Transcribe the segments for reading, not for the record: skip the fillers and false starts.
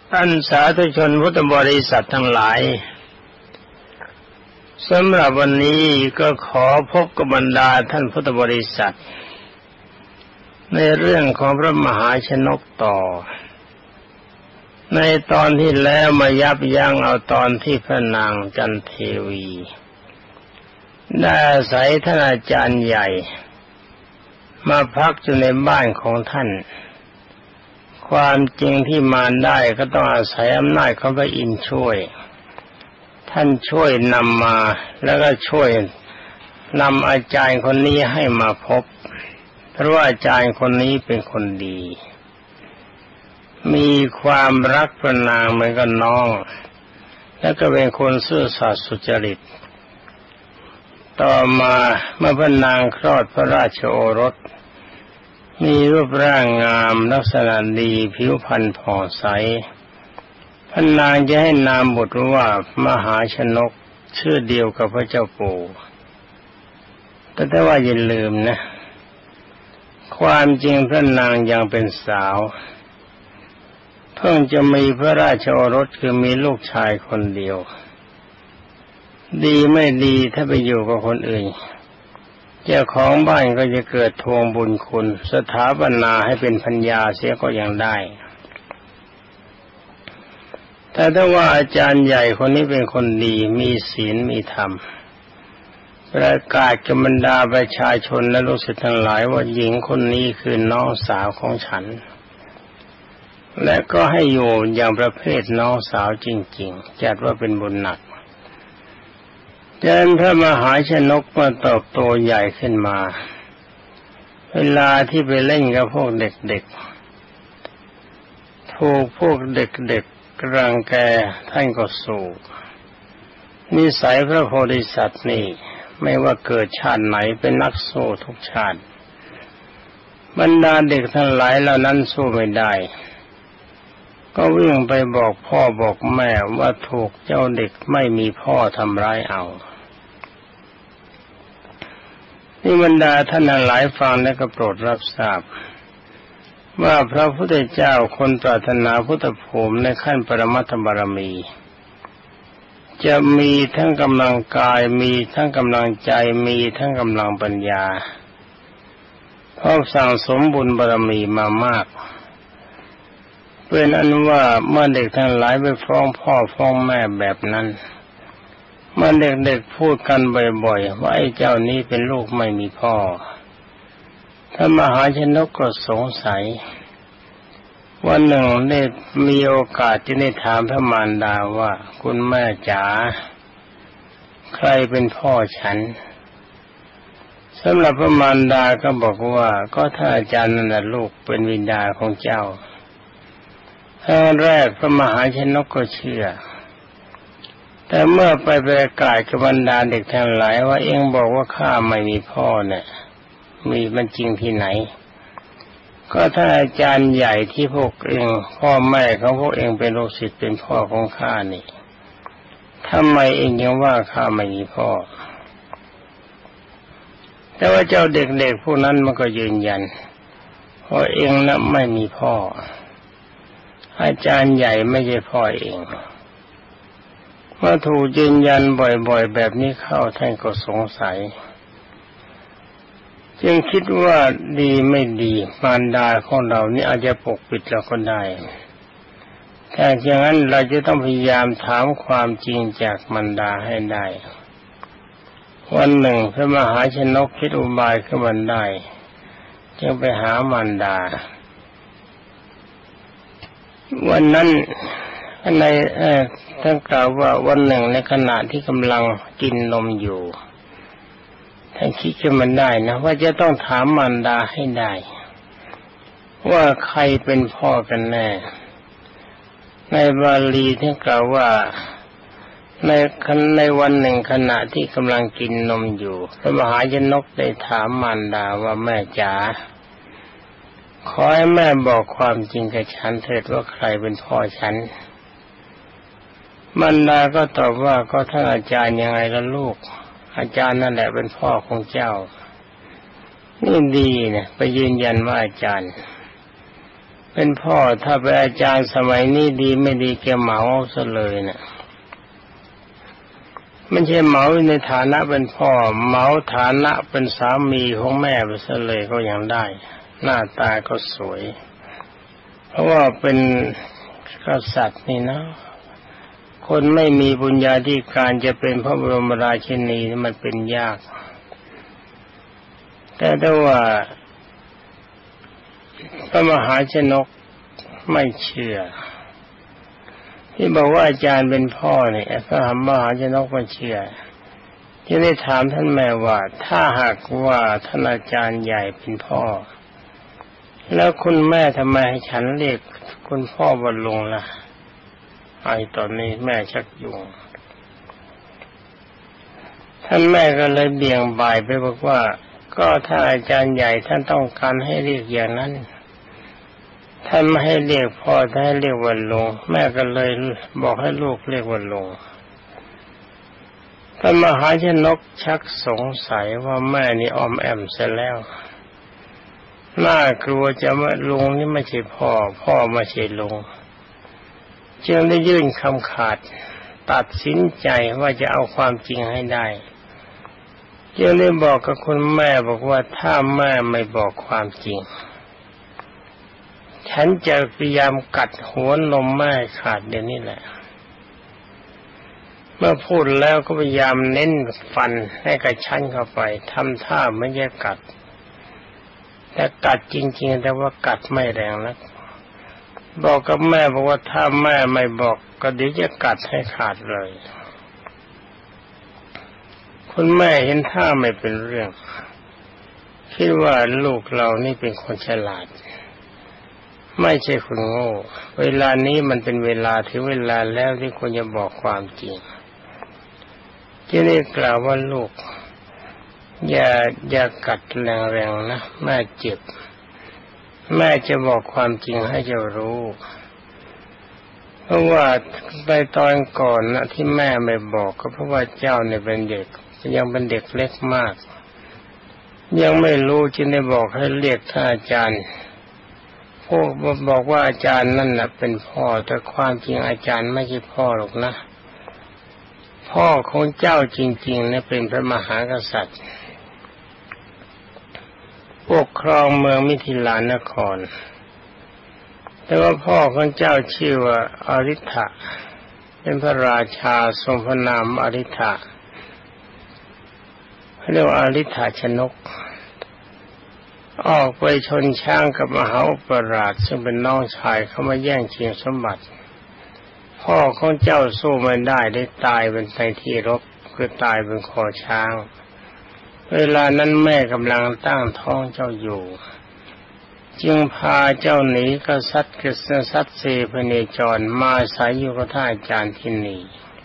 ท่านสาธุชนพุทธบริษัททั้งหลายสำหรับวันนี้ก็ขอพบกับบรรดาท่านพุทธบริษัทในเรื่องของพระมหาชนกต่อในตอนที่แล้วมายับยั้งเอาตอนที่พระนางจันเทวีได้อาศัยท่านอาจารย์ใหญ่มาพักอยู่ในบ้านของท่านความจริงที่มาได้ก็ต้องอาศัยอำนาจของพระอินทร์ช่วยท่านช่วยนำมาแล้วก็ช่วยนำอาจารย์คนนี้ให้มาพบเพราะว่าอาจารย์คนนี้เป็นคนดีมีความรักพระนางเหมือนกับน้องแล้วก็เป็นคนซื่อสัตย์สุจริตต่อมาเมื่อพระนางคลอดพระราชโอรสมีรูปร่างงามลักษณะดีผิวพรรณผ่องใสพระนางจะให้นามบุตรว่ามหาชนกชื่อเดียวกับพระเจ้าปู่แต่ว่าอย่าลืมนะความจริงพระนางยังเป็นสาวเพิ่งจะมีพระราชโอรสคือมีลูกชายคนเดียวดีไม่ดีถ้าไปอยู่กับคนอื่นเจ้าของบ้านก็จะเกิดทวงบุญคุณสถาปนาให้เป็นภรรยาเสียก็ยังได้แต่ถ้าว่าอาจารย์ใหญ่คนนี้เป็นคนดีมีศีลมีธรรมประกาศกับบรรดาประชาชนและลูกศิษย์ทั้งหลายว่าหญิงคนนี้คือน้องสาวของฉันและก็ให้อยู่อย่างประเภทน้องสาวจริงๆจัดว่าเป็นบุญหนักจนพระมหาชนกมาเติบโตใหญ่ขึ้นมาเวลาที่ไปเล่นกับพวกเด็กๆถูกพวกเด็กๆรังแกท่านก็สู้นิสัยพระโพธิสัตว์นี่ไม่ว่าเกิดชาติไหนเป็นนักสู้ทุกชาติบรรดาเด็กทั้งหลายเหล่านั้นสู้ไม่ได้ก็วิ่งไปบอกพ่อบอกแม่ว่าถูกเจ้าเด็กไม่มีพ่อทำร้ายเอานี่บรรดาท่านหลายฟังและก็โปรดรับทราบว่าพระพุทธเจ้าคนปรารถนาพุทธภูมิในขั้นปรมัตถบารมีจะมีทั้งกำลังกายมีทั้งกำลังใจมีทั้งกำลังปัญญาเพราะสั่งสมบุญบารมีมามากเป็นอันว่าเมื่อเด็กทั้งหลายไปฟ้องพ่อฟ้องแม่แบบนั้นเมื่อเด็กๆพูดกันบ่อยๆว่าไอ้เจ้านี้เป็นลูกไม่มีพ่อท่านมหาชนกก็สงสัยวันหนึ่งได้มีโอกาสจะได้ถามพระมารดาว่าคุณแม่จ๋าใครเป็นพ่อฉันสำหรับพระมารดาก็บอกว่าก็ถ้าอาจารย์นั่นแหละลูกเป็นวิญญาณของเจ้าครั้งแรกพระมหาชนกก็เชื่อแต่เมื่อไปประกาศกับบรรดาเด็กทั้งหลายว่าเองบอกว่าข้าไม่มีพ่อเนี่ยมีมันจริงที่ไหนก็ถ้าอาจารย์ใหญ่ที่พวกเองพ่อแม่ของพวกเองเป็นลูกศิษย์เป็นพ่อของข้านี่ทำไมเองยังว่าข้าไม่มีพ่อแต่ว่าเจ้าเด็กๆพวกนั้นมันก็ยืนยันว่าเองน่ะไม่มีพ่ออาจารย์ใหญ่ไม่ใช่พ่อเองเมื่อถูกยืนยันบ่อยๆแบบนี้เข้าท่านก็สงสัยจึงคิดว่าดีไม่ดีมารดาของเรานี่อาจจะปกปิดเราก็ได้แต่อย่างนั้นเราจะต้องพยายามถามความจริงจากมารดาให้ได้วันหนึ่งพระมหาชนกคิดอุบายขึ้นมาได้จึงไปหามารดาวันนั้นในท่านกล่าวว่าวันหนึ่งในขณะที่กำลังกินนมอยู่ท่านคิดขึ้นมาได้นะว่าจะต้องถามมารดาให้ได้ว่าใครเป็นพ่อกันแน่ในบาลีท่านกล่าวว่าในวันหนึ่งขณะที่กำลังกินนมอยู่พระมหาชนกได้ถามมารดาว่าแม่จ๋าขอให้แม่บอกความจริงกับฉันเถิดว่าใครเป็นพ่อฉันมารดาก็ตอบว่าก็ท่านอาจารย์ยังไงล่ะลูกอาจารย์นั่นแหละเป็นพ่อของเจ้านี่ดีนะไปยืนยันว่าอาจารย์เป็นพ่อถ้าเป็นอาจารย์สมัยนี้ดีไม่ดีแกเหมาซะเลยเนี่ยไม่ใช่เหมาในฐานะเป็นพ่อเหมาฐานะเป็นสามีของแม่ไปซะเลยก็ยังได้หน้าตาก็สวยเพราะว่าเป็นกษัตริย์นี่นะคนไม่มีบุญญาธิการจะเป็นพระบรมราชินีมันเป็นยากแต่ถ้าว่าพระมหาชนกไม่เชื่อที่บอกว่าอาจารย์เป็นพ่อเนี่ยพระมหาชนกไม่เชื่อที่ได้ถามท่านแม่ว่าถ้าหากว่าท่านอาจารย์ใหญ่เป็นพ่อแล้วคุณแม่ทำไมให้ฉันเรียกคุณพ่อว่าลุงล่ะไอ้ตอนนี้แม่ชักยุ่งท่านแม่ก็เลยเบี่ยงบ่ายไปบอกว่าก็ถ้าอาจารย์ใหญ่ท่านต้องการให้เรียกอย่างนั้นท่านไม่ให้เรียกพ่อท่านให้เรียกว่าลุงแม่ก็เลยบอกให้ลูกเรียกว่าลุงท่านมหาชนกชักสงสัยว่าแม่นี่อ้อมแอมเสียแล้วน่ากลัวจะว่าลุงนี่ไม่ใช่พ่อพ่อไม่ใช่ลุงจึงได้ยื่นคำขาดตัดสินใจว่าจะเอาความจริงให้ได้จึงได้บอกกับคุณแม่บอกว่าถ้าแม่ไม่บอกความจริงฉันจะพยายามกัดหัวนมแม่ขาดเดี๋ยวนี้แหละเมื่อพูดแล้วก็พยายามเน้นฟันให้กระชั้นเข้าไปทำท่าไม่ใช่กัดแต่กัดจริงๆแต่ว่ากัดไม่แรงนักบอกกับแม่บอกว่าถ้าแม่ไม่บอกก็เดี๋ยวจะกัดให้ขาดเลยคุณแม่เห็นท่าไม่เป็นเรื่องคิดว่าลูกเรานี่เป็นคนฉลาดไม่ใช่คนโง่เวลานี้มันเป็นเวลาถึงเวลาแล้วที่ควรจะบอกความจริงจึงได้กล่าวว่าลูกอย่ากัดแรงๆนะแม่เจ็บแม่จะบอกความจริงให้เจ้ารู้เพราะว่าในตอนก่อนนะที่แม่ไม่บอกก็เพราะว่าเจ้าเนี่ยเป็นเด็กยังเป็นเด็กเล็กมากยังไม่รู้จึงได้บอกให้เรียกท่านอาจารย์พวกบอกว่าอาจารย์นั่นแหละเป็นพ่อแต่ความจริงอาจารย์ไม่ใช่พ่อหรอกนะพ่อของเจ้าจริงๆเนี่ยเป็นพระมหากษัตริย์ปกครองเมืองมิถิลานครแต่ว่าพ่อของเจ้าชื่อว่าอริ t ะเป็นพระราชาทรงพระนามอริ t ะเรียกว่าอริ t ะชนกออกไปชนช้างกับมหาอุปราชซึ่งเป็นน้องชายเข้ามาแย่งชิงสมบัติพ่อของเจ้าสู้ไม่ได้ได้ตายเป็นในที่รบคือตายเป็นคอช้างเวลานั้นแม่กำลังตั้งท้องเจ้าอยู่จึงพาเจ้าหนีกษัตริย์เสพเนจรมาอาศัยอยู่กับท่านอาจารย์ที่นี่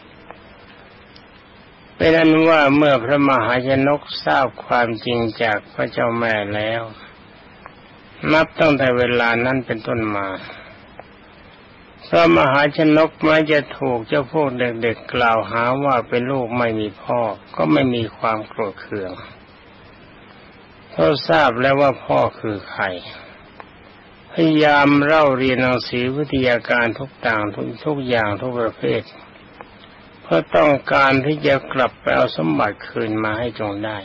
เป็นอันว่าเมื่อพระมหาชนกทราบความจริงจากพระเจ้าแม่แล้วนับตั้งแต่เวลานั้นเป็นต้นมาพระมหาชนกแม้จะถูกเจ้าพวกเด็กๆกล่าวหาว่าเป็นลูกไม่มีพ่อก็ไม่มีความโกรธเคืองเพราะทราบแล้วว่าพ่อคือใครพยายามเล่าเรียนหนังสือวิทยาการทุกอย่างทุกประเภทเพื่อต้องการที่จะกลับไปเอาสมบัติคืนมาให้จงได้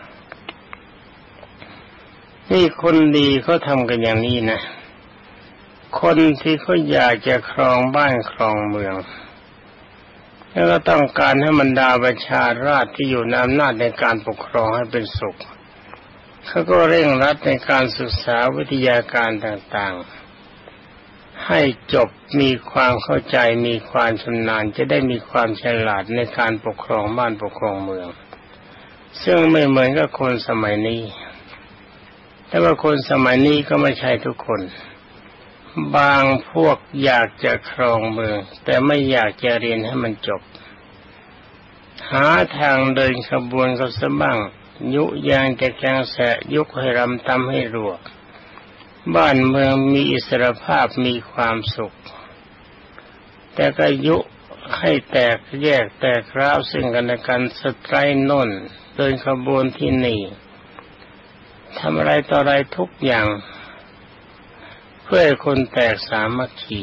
นี่คนดีเขาทำกันอย่างนี้นะคนที่เขาอยากจะครองบ้านครองเมืองแล้วก็ต้องการให้บรรดาประชาราษฎรที่อยู่ในอำนาจในการปกครองให้เป็นสุขเขาก็เร่งรัดในการศึกษาวิทยาการต่างๆให้จบมีความเข้าใจมีความชำนาญจะได้มีความฉลาดในการปกครองบ้านปกครองเมืองซึ่งไม่เหมือนกับคนสมัยนี้แต่ว่าคนสมัยนี้ก็ไม่ใช่ทุกคนบางพวกอยากจะครองเมืองแต่ไม่อยากจะเรียนให้มันจบหาทางเดินขบวนกับสบ้างยุยางจะแกงแสะยุให้รำตำให้รัวบ้านเมืองมีอิสรภาพมีความสุขแต่ก็ยุให้แตกแยกแตกร้าวซึ่งกันและกันสไตร์โน่นเดินขบวนที่นี่ทำอะไรต่ออะไรทุกอย่างเพื่อให้คนแตกสามัคคี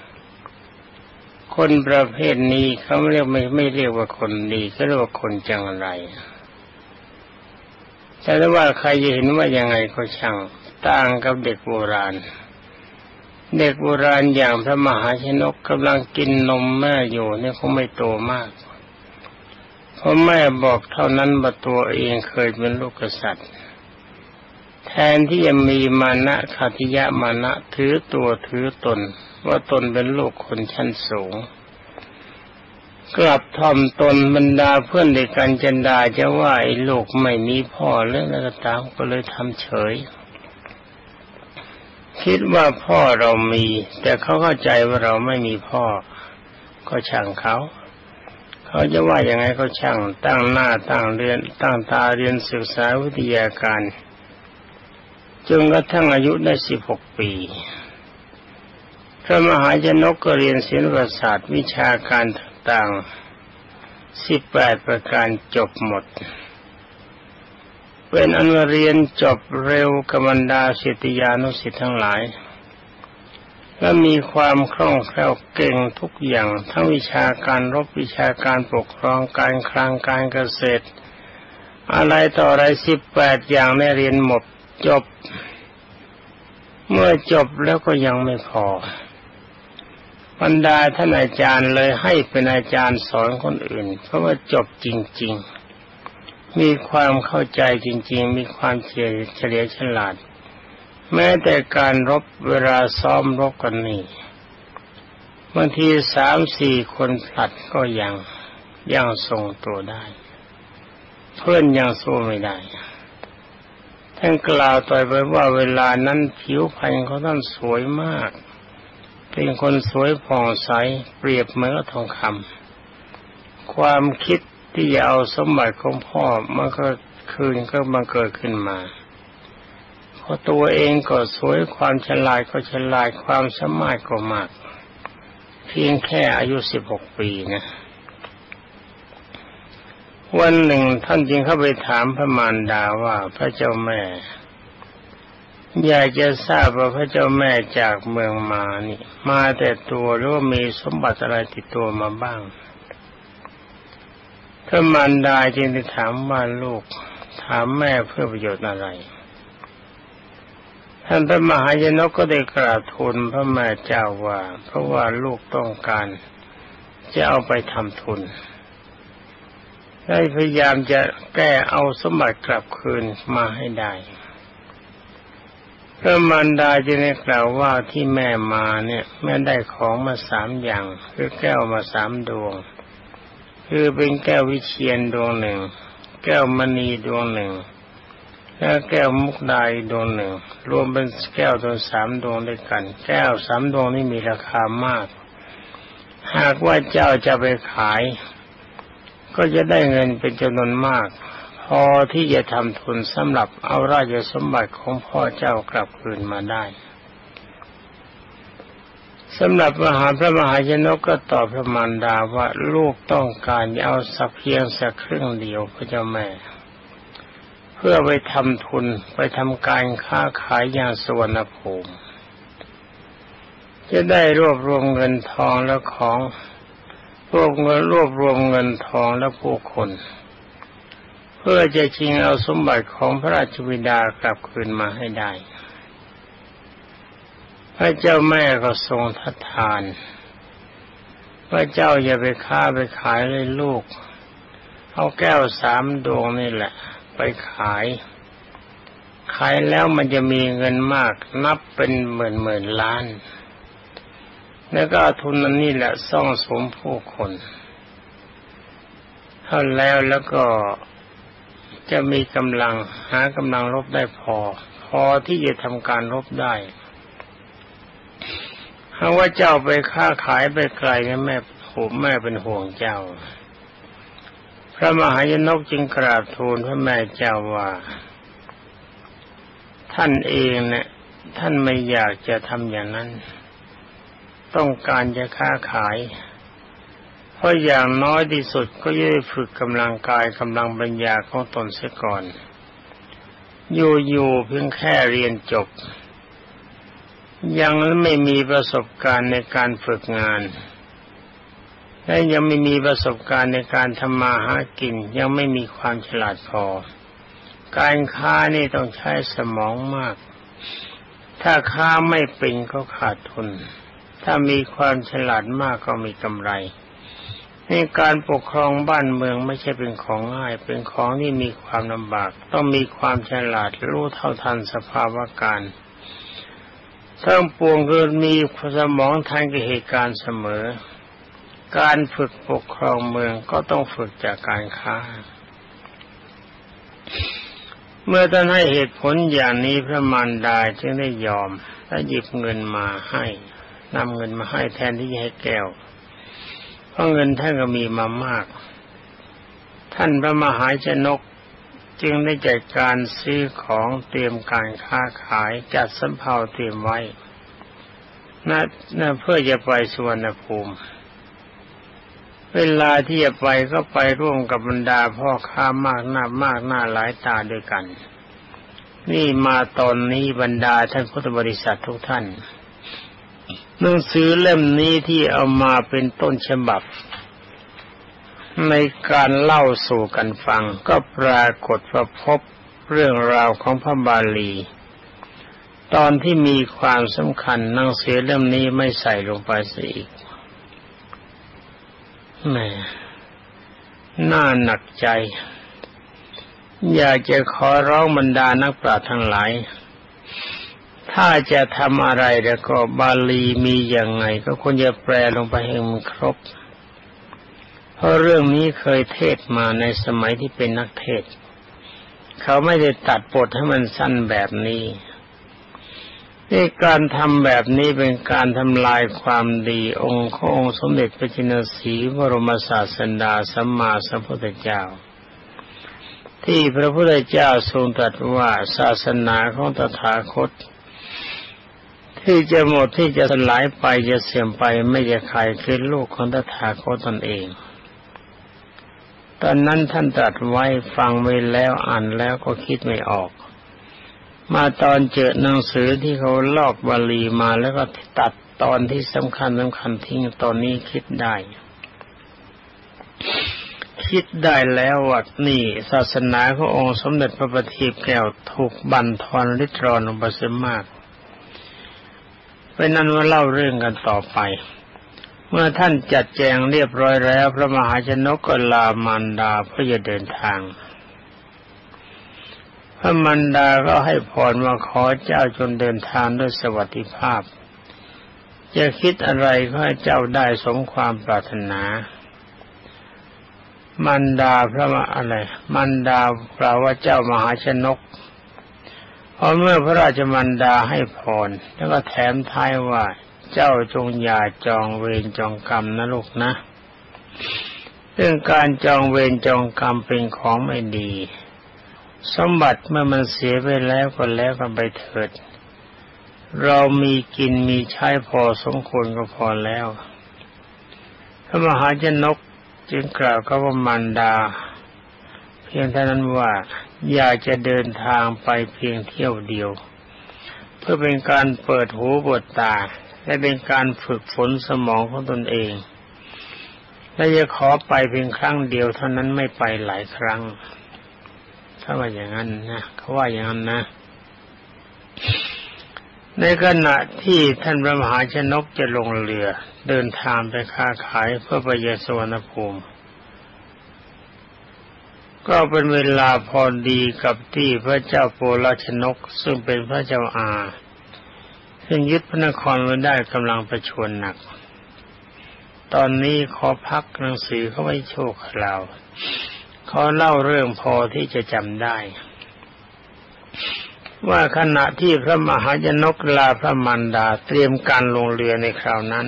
คนประเภทนี้เขาไม่เรียกว่าคนดีเขาเรียกว่าคนจังไรแต่ว่าใครจะเห็นว่ายังไงก็ช่างต่างกับเด็กโบราณเด็กโบราณอย่างพระมหาชนกกำลังกินนมแม่อยู่เนี่ยคงไม่โตมากเพราะแม่บอกเท่านั้นว่าตัวเองเคยเป็นลูกกษัตริย์แทนที่จะมีมานะขัตติยะมานะถือตัวถือตนว่าตนเป็นลูกคนชั้นสูงกลับถ่อมตนบรรดาเพื่อนเด็กกันจันดาจะว่าไอ้ลูกไม่มีพ่อเรื่องอะไรก็ตามก็เลยทำเฉยคิดว่าพ่อเรามีแต่เขาเข้าใจว่าเราไม่มีพ่อก็ช่างเขาจะว่ายังไงก็ช่างตั้งหน้าตั้งเรียนตั้งตาเรียนศึกษาวิทยาการจนกระทั่งอายุได้16 ปีพระมหาชนกก็เรียนศิลปศาสตร์วิชาการต่างๆ18 ประการจบหมดเป็นอันเรียนจบเร็วกับบรรดาศิษยานุศิษย์ทั้งหลายและมีความคล่องแคล่วเก่งทุกอย่างทั้งวิชาการรบวิชาการปกครองการคลังการเกษตรอะไรต่ออะไร18 อย่างได้เรียนหมดจบเมื่อจบแล้วก็ยังไม่พอบรรดาท่านอาจารย์เลยให้เป็นอาจารย์สอนคนอื่นเพราะว่าจบจริงๆมีความเข้าใจจริงๆมีความเฉลียวฉลาดแม้แต่การรบเวลาซ้อมรบกันนี่บางที3-4 คนผลัดก็ยังทรงตัวได้เพื่อนยังสู้ไม่ได้ท่านกล่าวต่อไปว่าเวลานั้นผิวพรรณของท่านสวยมากเป็นคนสวยผ่องใสเปรียบเหมือนทองคำความคิดที่จะเอาสมบัติของพ่อมันก็บังเกิดขึ้นมาเพราะตัวเองก็สวยความฉลาดก็ฉลาดความสามารถก็มากเพียงแค่อายุ16 ปีนะวันหนึ่งท่านจึงเข้าไปถามพระมารดาว่าพระเจ้าแม่อยากจะทราบว่าพระเจ้าแม่จากเมืองมานี่มาแต่ตัวหรือว่ามีสมบัติอะไรติดตัวมาบ้างพระมารดาจึงได้ถามว่าลูกถามแม่เพื่อประโยชน์อะไรท่านพระมหาชนกก็ได้กราบทูลพระแม่เจ้าว่าเพราะว่าลูกต้องการจะเอาไปทำทุนได้พยายามจะแก้เอาสมบัติกลับคืนมาให้ได้พระมารดาจึงได้กล่าวว่าที่แม่มาเนี่ยแม่ได้ของมา3 อย่างคือแก้วมา3 ดวงคือเป็นแก้ววิเชียรดวงหนึ่งแก้วมณีดวงหนึ่งและแก้วมุกดาดวงหนึ่งรวมเป็นแก้วทั้ง3 ดวงด้วยกันแก้ว3 ดวงนี้มีราคามากหากว่าเจ้าจะไปขายก็จะได้เงินเป็นจำนวนมากพอที่จะทำทุนสำหรับเอาราชสมบัติของพ่อเจ้ากลับคืนมาได้สำหรับพระมหาชนกก็ตอบพระมารดาว่าลูกต้องการเอาสักเพียงสักครึ่งเดียวพระเจ้าแม่เพื่อไปทำทุนไปทำการค้าขายอย่างสุวรรณภูมิจะได้รวบรวมเงินทองและของรวบรวมเงินทองและผู้คนเพื่อจะชิงเอาสมบัติของพระราชบิดากลับคืนมาให้ได้พระเจ้าแม่ก็ทรงทัดทานว่าเจ้าอย่าไปค้าไปขายเลยลูกเอาแก้ว3 ดวงนี่แหละไปขายแล้วมันจะมีเงินมากนับเป็นหมื่นล้านแล้วก็ทุนนั้นนี่แหละซ่องสมผู้คนเท่าแล้วก็จะมีกำลังหากำลังรบได้พอที่จะทำการรบได้หากว่าเจ้าไปค้าขายไปไกลนะแม่เป็นห่วงเจ้าพระมหาชนกจึงกราบทูลพระแม่เจ้าว่าท่านเองเนี่ยท่านไม่อยากจะทำอย่างนั้นต้องการจะค้าขายเพราะอย่างน้อยที่สุดก็จะได้ฝึกกำลังกายกำลังปัญญาของตนเสียก่อนอยู่เพียงแค่เรียนจบยังไม่มีประสบการณ์ในการฝึกงานและยังไม่มีประสบการณ์ในการทำมาหากินยังไม่มีความฉลาดพอการค้านี่ต้องใช้สมองมากถ้าค้าไม่เป็นก็ขาดทุนถ้ามีความฉลาดมากก็มีกำไรในการปกครองบ้านเมืองไม่ใช่เป็นของง่ายเป็นของที่มีความลำบากต้องมีความฉลาดรู้เท่าทันสภาวะการทั้งปวงคือมีสมองทันกับเหตุการณ์เสมอการฝึกปกครองเมืองก็ต้องฝึกจากการค้าเมื่อท่านให้เหตุผลอย่างนี้พระมารดาจึงได้ยอมและหยิบเงินมาให้นำเงินมาให้แทนที่จะให้แก้วเพราะเงินท่านก็มีมามากท่านพระมหาชนกจึงได้จัดการซื้อของเตรียมการค้าขายจัดสำเภาเตรียมไว้เพื่อจะไปสุวรรณภูมิเวลาที่จะไปก็ไปร่วมกับบรรดาพ่อค้ามากหน้าหลายตาด้วยกันนี่มาตอนนี้บรรดาท่านพุทธบริษัททุกท่านหนังสือเล่มนี้ที่เอามาเป็นต้นฉบับในการเล่าสู่กันฟังก็ปรากฏว่าพบเรื่องราวของพระบาลีตอนที่มีความสำคัญหนังสือเล่มนี้ไม่ใส่ลงไปเสียอีกแหมน่าหนักใจอยากจะขอร้องบรรดานักปราชญ์ทั้งหลายถ้าจะทำอะไรแล้วก็บาลีมีอย่างไงก็ควรจะแปลลงไปให้มันครบเพราะเรื่องนี้เคยเทศมาในสมัยที่เป็นนักเทศเขาไม่ได้ตัดบทให้มันสั้นแบบนี้การทำแบบนี้เป็นการทำลายความดีองค์ขององค์สมเด็จพระจินสีห์บรมศาสดาสัมมาสัมพุทธเจ้าที่พระพุทธเจ้าทรงตรัสว่าศาสนาของตถาคตที่จะหมดที่จะสลายไปจะเสื่อมไปไม่จะใครคือลูกของตถาคตตนเองตอนนั้นท่านตรัสไว้ฟังไว้แล้วอ่านแล้วก็คิดไม่ออกมาตอนเจอหนังสือที่เขาลอกบาลีมาแล้วก็ตัดตอนที่สำคัญทิ้งตอนนี้คิดได้แล้วว่านี่ศาสนาขององค์สมเด็จพระบัณฑิตแก้วถูกบั่นทอนริดรอนลงไปเสียมากเป็นนั้นว่าเล่าเรื่องกันต่อไปเมื่อท่านจัดแจงเรียบร้อยแล้วพระมหาชนกก็ลามารดาเพื่อจะเดินทางพระมารดาก็ให้พรว่าขอเจ้าจงเดินทางด้วยสวัสดิภาพจะคิดอะไรก็ให้เจ้าได้สมความปรารถนามารดาพระมารดากล่าวว่าเจ้ามหาชนกพอเมื่อพระราชมารดาให้พรแล้วก็แถมท้ายว่าเจ้าจงอย่าจองเวรจองกรรมนะลูกนะเรื่องการจองเวรจองกรรมเป็นของไม่ดีสมบัติเมื่อมันเสียไปแล้วก็แล้วกันไปเถิดเรามีกินมีใช้พอสมควรก็พอแล้วพระมหาชนกจึงกล่าวกับพระมารดาเพียงเท่านั้นว่าอยากจะเดินทางไปเพียงเที่ยวเดียวเพื่อเป็นการเปิดหูเปิดตาและเป็นการฝึกฝนสมองของตนเองและจะขอไปเพียงครั้งเดียวเท่านั้นไม่ไปหลายครั้งถ้าว่าอย่างนั้นนะเขาว่าอย่างนั้นนะในขณะที่ท่านพระมหาชนกจะลงเรือเดินทางไปค้าขายเพื่อไปยังสุวรรณภูมิก็เป็นเวลาพอดีกับที่พระเจ้าโปลชนกซึ่งเป็นพระเจ้าอาซึ่งยึดพระนครไว้ได้กำลังประชวรหนักตอนนี้ขอพักหนังสือเขาไว้โชคเราขอเล่าเรื่องพอที่จะจำได้ว่าขณะที่พระมหาชนกลาพระมารดาเตรียมการลงเรือในคราวนั้น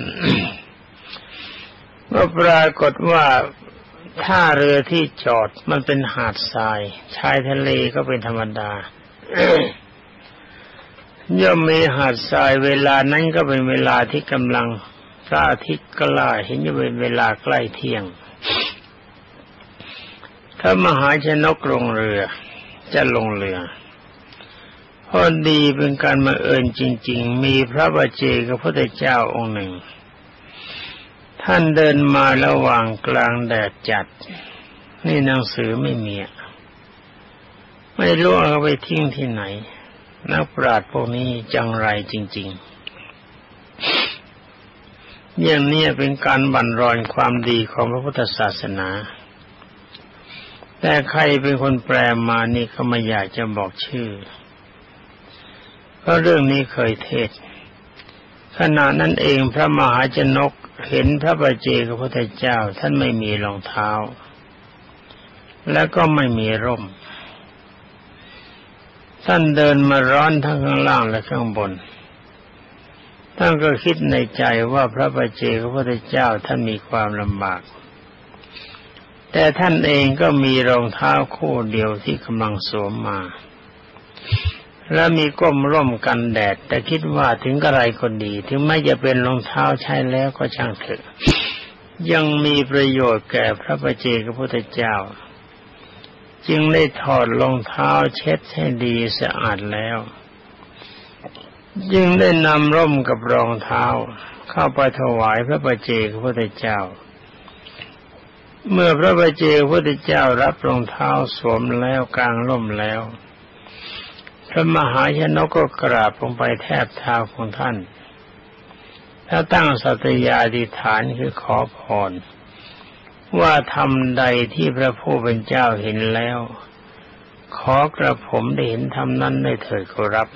ก็ปรากฏว่าท่าเรือที่จอดมันเป็นหาดทรายชายทะเลก็เป็นธรรมดา ย่อมมีหาดทรายเวลานั้นก็เป็นเวลาที่กำลังพระอาทิตย์กล้าเห็นจะเป็นเวลาใกล้เที่ยงถ้ามหาชนกลงเรือจะลงเรือพพอดีเป็นการบังเอิญจริงๆมีพระปัจเจกพุทธเจ้าองค์หนึ่งท่านเดินมาระหว่างกลางแดดจัดนี่หนังสือไม่มีไม่รู้เอาไปทิ้งที่ไหนนักปราชญ์พวกนี้จังไรจริงๆอย่างนี้เป็นการบั่นรอนความดีของพระพุทธศาสนาแต่ใครเป็นคนแปลมานี่ก็ไม่อยากจะบอกชื่อเพราะเรื่องนี้เคยเทศน์ขณะนั้นเองพระมหาชนกเห็นพระปัจเจกพุทธเจ้าท่านไม่มีรองเท้าแล้วก็ไม่มีร่มท่านเดินมาร้อนทั้งข้างล่างและข้างบนท่านก็คิดในใจว่าพระปัจเจกพุทธเจ้าท่านมีความลำบากแต่ท่านเองก็มีรองเท้าคู่เดียวที่กำลังสวมมาและมีก้มร่มกันแดดแต่คิดว่าถึงกระไรก็ดีถึงแม้จะเป็นรองเท้าใช้แล้วก็ช่างเถอะยังมีประโยชน์แก่พระปัจเจกพุทธเจ้าจึงได้ถอดรองเท้าเช็ดให้ดีสะอาดแล้วจึงได้นำร่มกับรองเท้าเข้าไปถวายพระปัจเจกพุทธเจ้าเมื่อพระปัจเจกพุทธเจ้ารับรองเท้าสวมแล้วกางร่มแล้วพระมหาชนกก็กราบลงไปแทบเท้าของท่านแล้วตั้งสัตยาธิษฐานคือขอพรว่าธรรมใดที่พระผู้เป็นเจ้าเห็นแล้วขอกระผมได้เห็นธรรมนั้นได้เถิดขอรับ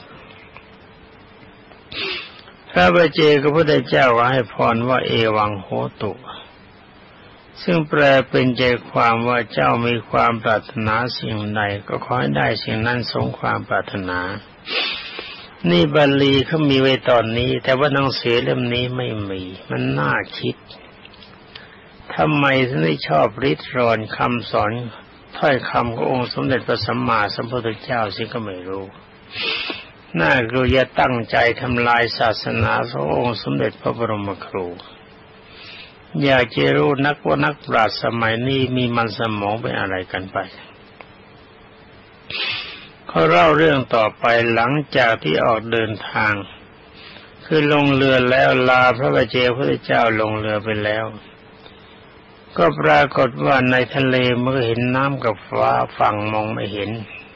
พระปัจเจกพุทธเจ้าให้พรว่าเอวังโหตุซึ่งแปลเป็นใจความว่าเจ้ามีความปรารถนาสิ่งใดก็ขอให้ได้สิ่งนั้นสมความปรารถนานี่บาลีเขามีไว้ตอนนี้แต่ว่าหนังสือเล่มนี้ไม่มีมันน่าคิดทำไมถึงได้ชอบริดรอนคำสอนถ้อยคำขององค์สมเด็จพระสัมมาสัมพุทธเจ้าสิก็ไม่รู้น่ากลัวจะตั้งใจทำลายศาสนาขององค์สมเด็จพระบรมครูอยากจะรู้นักปราชญ์สมัยนี้มีมันสมองเป็นอะไรกันไปเขาเล่าเรื่องต่อไปหลังจากที่ออกเดินทางคือลงเรือแล้วลาพระปัจเจกพุทธเจ้าลงเรือไปแล้วก็ปรากฏว่าในทะเลเมื่อเห็นน้ำกับฟ้าฝั่งมองไม่เห็น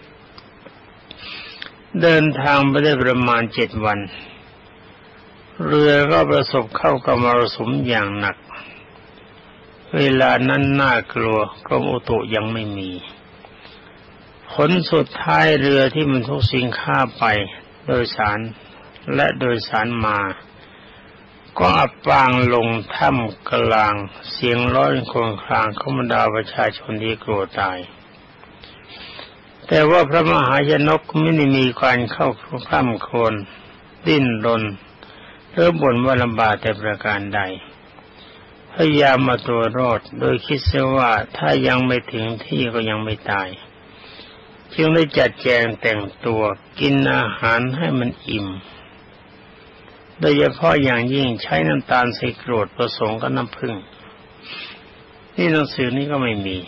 เดินทางไปได้ประมาณ7 วันเรือก็ประสบเข้ากับมรสุมอย่างหนักเวลานั้นน่ากลัวกรมอุตุยังไม่มีผลสุดท้ายเรือที่มันทุกสินค้าไปโดยสารและโดยสารมาก็อับปางลงท่ามกลางเสียงร้องครวญครางของบรรดาประชาชนที่กลัวตายแต่ว่าพระมหาชนกไม่ได้มีการเข้าคร่ำครวญดิ้นรนหรือบ่นว่าลำบากแต่ประการใดพยายามมาตัวรอดโดยคิดเสียว่าถ้ายังไม่ถึงที่ก็ยังไม่ตายจึงได้จัดแจงแต่งตัวกินอาหารให้มันอิ่มโดยเฉพาะอย่างยิ่งใช้น้ำตาลใส่กรวดผสมกับน้ำผึ้งนี่หนังสือนี้ก็ไม่มี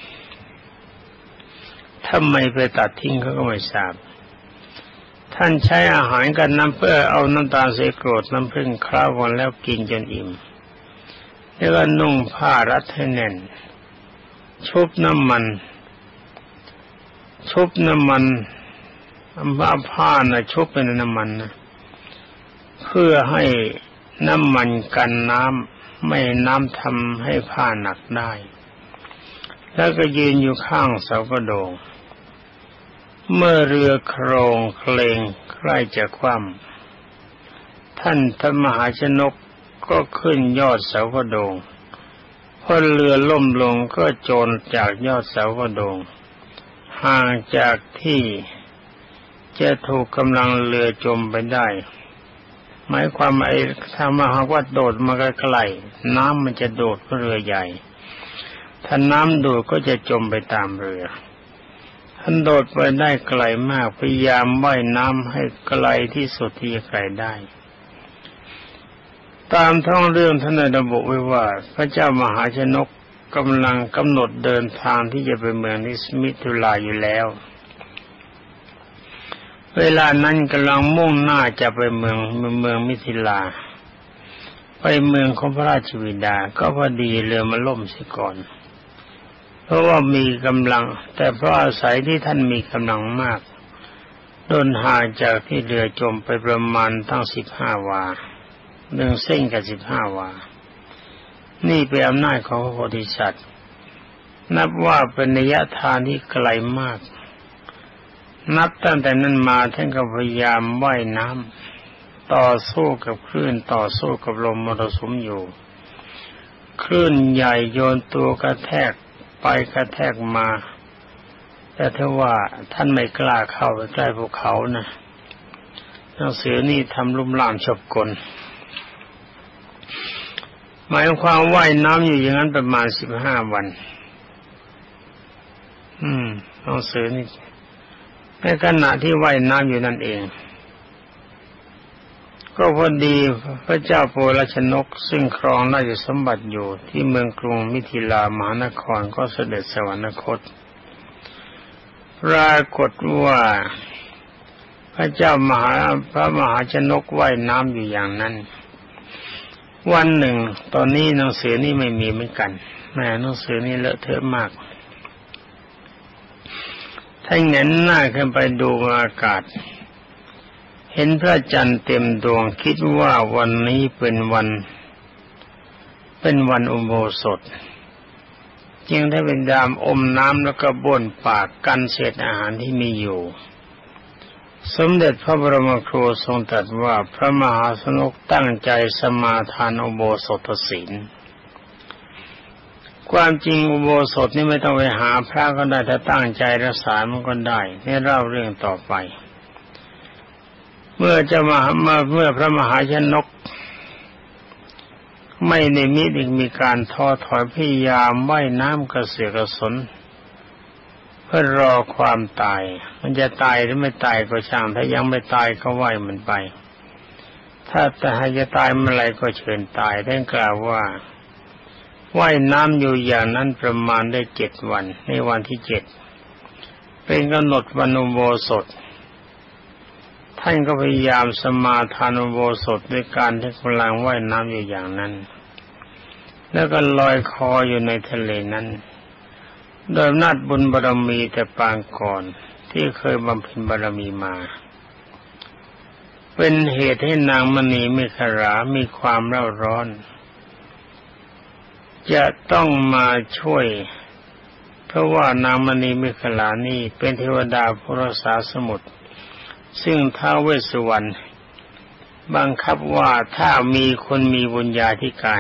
ทำไมไปตัดทิ้งเขาก็ไม่ทราบท่านใช้อาหารกับน้ำเพื่อเอาน้ำตาลใส่กรวดน้ำผึ้งคล้าวันแล้วกินจนอิ่มแล้วก็นุ่งผ้ารัดให้แน่นชุบน้ำมันผ้านะชุบเป็นน้ำมันนะเพื่อให้น้ำมันกันน้ำไม่น้ำทำให้ผ้าหนักได้แล้วก็ยืนอยู่ข้างเสากระโดงเมื่อเรือโครงเคลงใกล้จะคว่ำท่านพระมหาชนกก็ขึ้นยอดเสากระโดงพอเรือล่มลงก็โจรจากยอดเสากระโดงห่างจากที่จะถูกกำลังเรือจมไปได้หมายความว่าถ้ามาหากว่าโดดมาไกลๆน้ำมันจะโดดเรือใหญ่ถ้าน้ำโดดก็จะจมไปตามเรือท่านโดดไปได้ไกลมากพยายามว่ายน้ำให้ไกลที่สุดที่จะไกลได้ตามท้องเรื่องท่านได้ระบุไว้ว่าพระเจ้ามหาชนกกำลังกำหนดเดินทางที่จะไปเมืองนิสมิทุลาอยู่แล้วเวลานั้นกำลังมุ่งหน้าจะไปเมืองมิถิลาไปเมืองของพระราชบิดาก็พอดีเรือมาล่มเสียก่อนเพราะว่ามีกำลังแต่เพราะอาศัยที่ท่านมีกำลังมากโดนห่างจากที่เรือจมไปประมาณตั้ง15 วา1 เส้นกับ15 วานี่เป็นอำนาจของพระโพธิสัตว์นับว่าเป็นระยะทางที่ไกลมากนับตั้งแต่นั้นมาท่านก็พยายามว่ายน้ำต่อสู้กับคลื่นต่อสู้กับลมมรสุมอยู่คลื่นใหญ่โยนตัวกระแทกไปกระแทกมาแต่ถ้าว่าท่านไม่กล้าเข้าไปใกล้ภูเขานะหนังสือนี่ทำลุ่มล่ามฉบกลหมายความว่ายน้ำอยู่อย่างนั้นประมาณ15 วันหนังสือนี่ในขณะที่ว่ายน้ำอยู่นั่นเองก็พอดีพระเจ้าโพลชนกซึ่งครองราชสมบัติอยู่ที่เมืองกรุงมิถิลามหานครก็เสด็จสวรรคตปรากฏว่าพระเจ้พระมหาชนกว่ายน้ำอยู่อย่างนั้นวันหนึ่งตอนนี้หนังสือนี่ไม่มีเหมือนกันแม่หนังสือนี่เลอะเทอะมากถ้าเงยหน้าขึ้นไปดูอากาศเห็นพระจันทร์เต็มดวงคิดว่าวันนี้เป็นวันอุโบสถจึงได้เป็นดามอมน้ำแล้วก็บ้วนปากกันเศษอาหารที่มีอยู่สมเด็จพระบรมครูทรงตรัสว่าพระมหาชนกตั้งใจสมาทานอุโบสถศีลความจริงอุโบสถนี่ไม่ต้องไปหาพระก็ได้ถ้าตั้งใจรักษามันก็ได้ให้เล่าเรื่องต่อไปเมื่อพระมหาชนกไม่ในมิตรมีการท้อถอยพยายามว่ายน้ำกระเสือกกระสนเพื่อรอความตายมันจะตายหรือไม่ตายก็ช่างถ้ายังไม่ตายก็ว่ายมันไปถ้าแต่หากจะตายเมื่อไรก็เชิญตายท่านกล่าวว่าว่ายน้ำอยู่อย่างนั้นประมาณได้7 วันในวันที่7เป็นกำหนดวันอุโบสถท่านก็พยายามสมาทานอุโบสถด้วยการที่กำลังว่ายน้ำอยู่อย่างนั้นแล้วก็ลอยคออยู่ในทะเลนั้นโดยอำนาจบุญบารมีแต่ปางก่อนที่เคยบำเพ็ญบารมีมาเป็นเหตุให้นางมณีเมขลามีความเร่าร้อนจะต้องมาช่วยเพราะว่านางมณีเมขลานี่เป็นเทวดาผู้รักษาสมุทรซึ่งท้าวเวสสุวรรณบังคับว่าถ้ามีคนมีบุญญาธิการ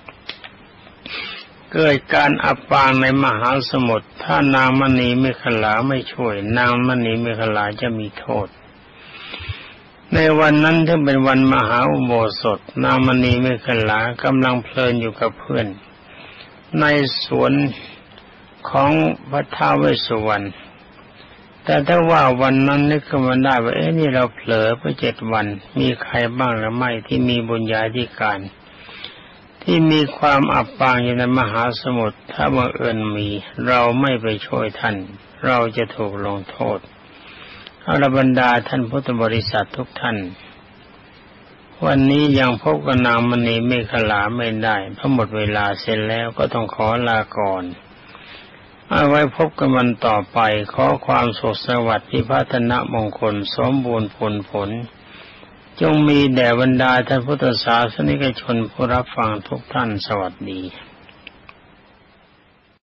เกิดการอับปางในมหาสมุทรถ้านางมณีเมขลาไม่ช่วยนางมณีเมขลาจะมีโทษในวันนั้นที่เป็นวันมหาอุโบสถนางมณีเมขลากำลังเพลินอยู่กับเพื่อนในสวนของพระท้าวเวสสุวรรณแต่ถ้าว่าวันนั้นนึกขึ้นมาได้ว่านี่เราเผลอไป7 วันมีใครบ้างหรือไม่ที่มีบุญญาธิการที่มีความอับปางอยู่ในมหาสมุทรถ้าบังเอิญมีเราไม่ไปช่วยท่านเราจะถูกลงโทษเอาละบรรดาท่านพุทธบริษัททุกท่านวันนี้ยังพบกับนางมณีเมขลาไม่ได้เพราะหมดเวลาเสร็จแล้วก็ต้องขอลาก่อนเอาไว้พบกันวันต่อไปขอความสุขสวัสดิ์พิพัฒนมงคลสมบูรณ์ผลจงมีแด่บรรดาท่านพุทธศาสนิกชนผู้รับฟังทุกท่านสวัสดี